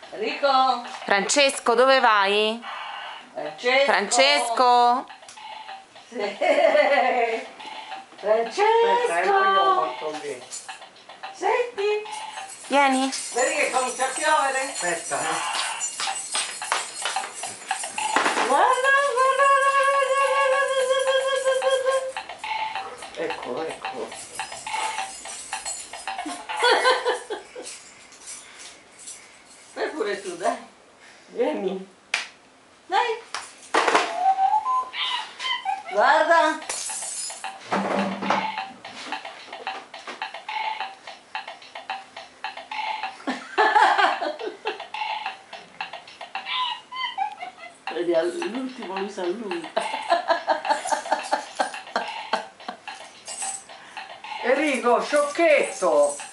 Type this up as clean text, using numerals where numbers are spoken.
Enrico? Francesco, dove vai? Francesco? Francesco? Sì. Francesco! Senti? Vieni. Vedi che comincia a piovere? Aspetta, Guarda, guarda, guarda. Ecco, ecco. Vai pure tu, dai. Vieni. Dai. Guarda. Vedi, all'ultimo lui saluta. Enrico, sciocchetto!